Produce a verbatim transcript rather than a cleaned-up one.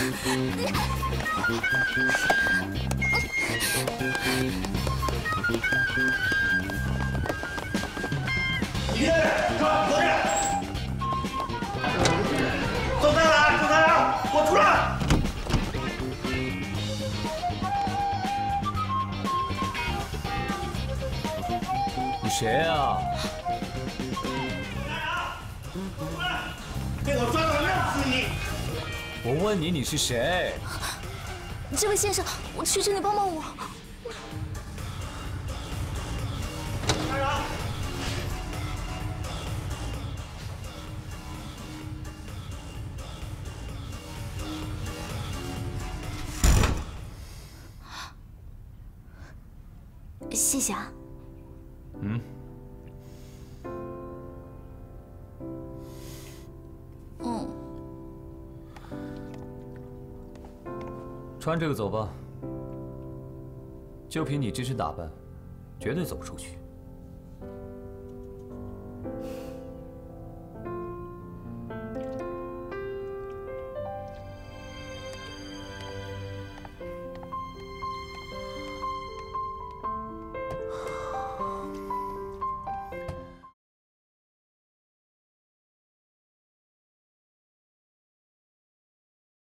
你在这儿，坐这。总裁来，总裁来，我出来。 你谁啊？ 出来！给我抓到亮死你！ 我问你，你是谁？ 这位先生，我求求你帮帮我。 谢谢啊。 嗯。 嗯。 穿这个走吧。就凭你这身打扮，绝对走不出去。